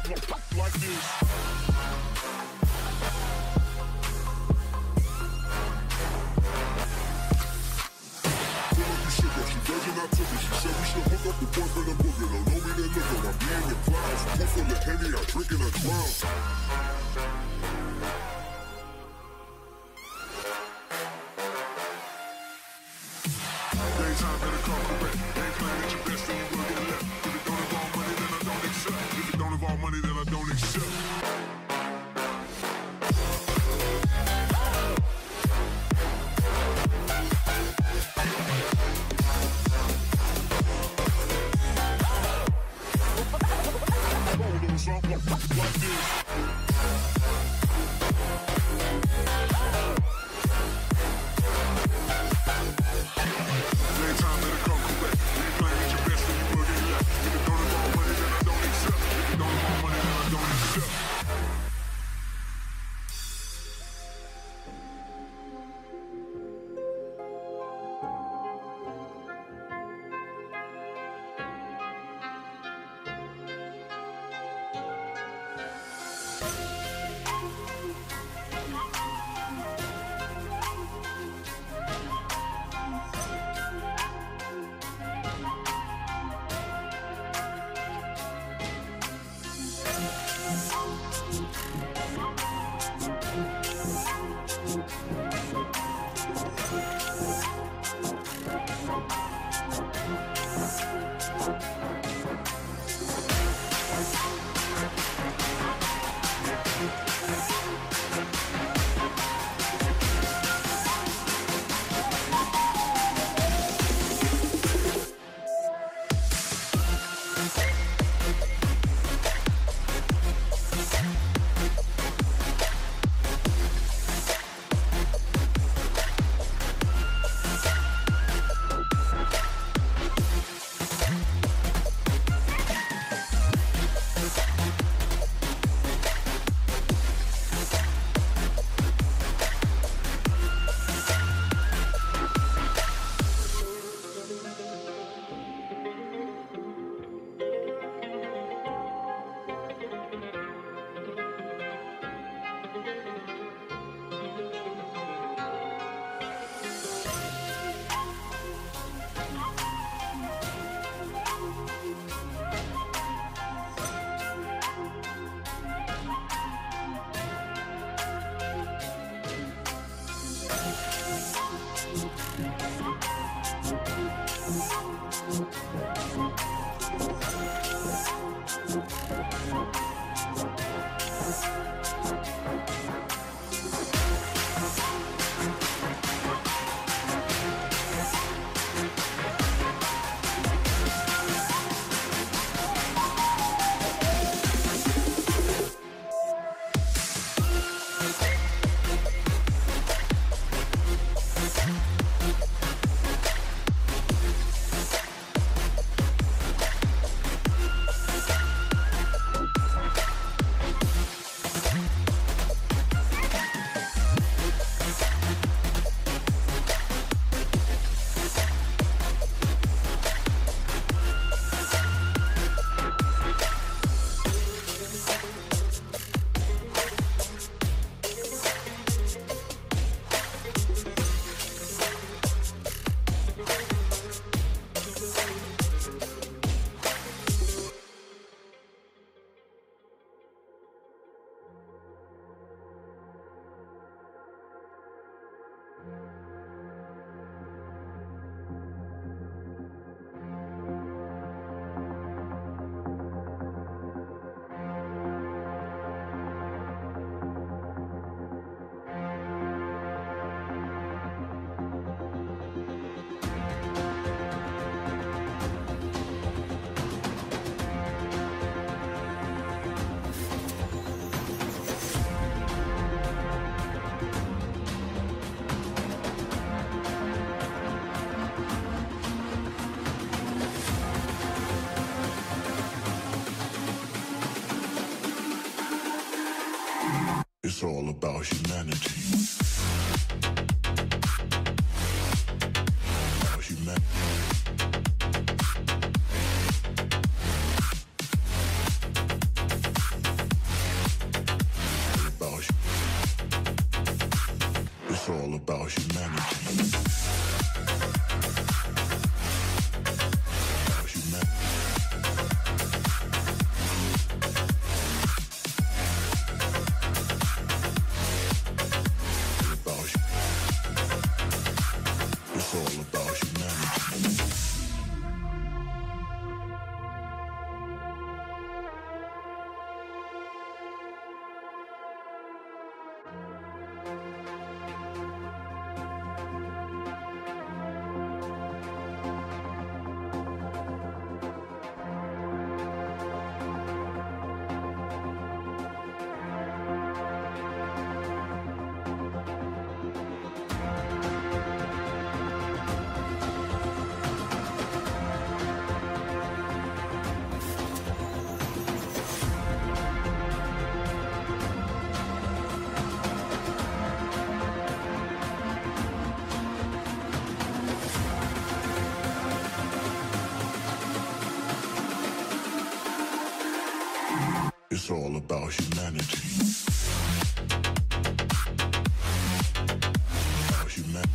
like this. Virgin, I took it. She said we should hook up the boyfriend and booger. Don't know me, then look up. I'm being in clouds. Pool full of Henny, I drink in a clown. Daytime in a car, correct. Ain't playing at your best, then you will get left. If it don't involve money, then I don't accept. If it don't involve money, then I don't accept. Like this. It's all about humanity. About humanity. It's all about humanity. It's all about humanity. About humanity.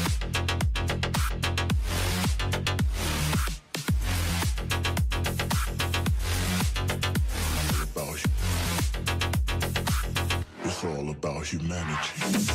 It's all about humanity.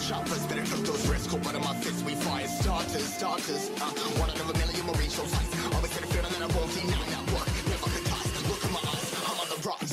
choppers, better cook those risks. Cold blood in my fists, we fire starters. One out of a million will reach those heights. Always get a feeling that I won't deny that work. Never could toss. Look in my eyes, I'm on the rise.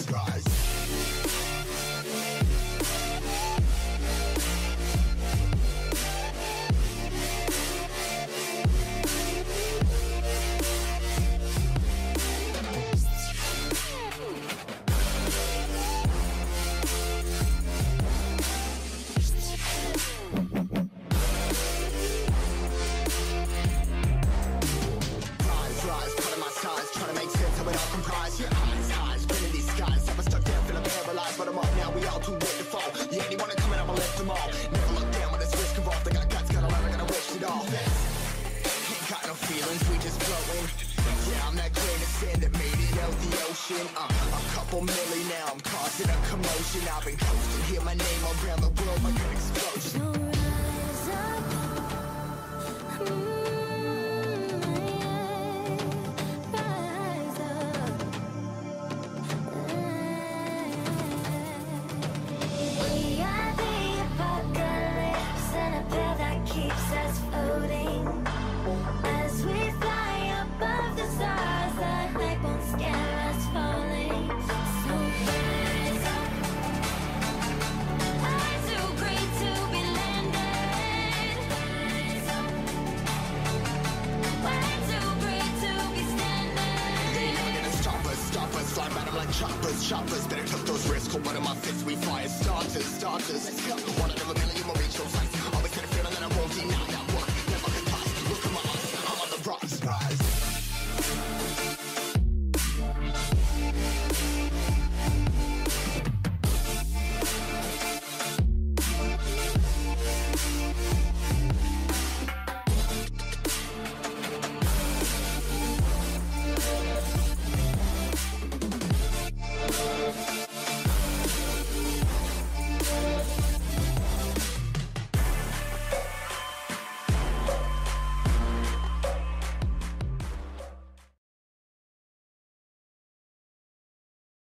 A couple milli now, I'm causing a commotion. I've been coasting, hear my name around the world like an explosion. So rise up, rise up. We are the apocalypse, and a pill that keeps us floating. As we fly above the stars, the night won't scare us falling. So rise up. I'm too great to be landed. Rise up. Way too great to be standing. They never gonna stop us, fly by them like choppers. Better cook those risks, cold blood in my fists, we fire starters. Let's go. One out of a million will be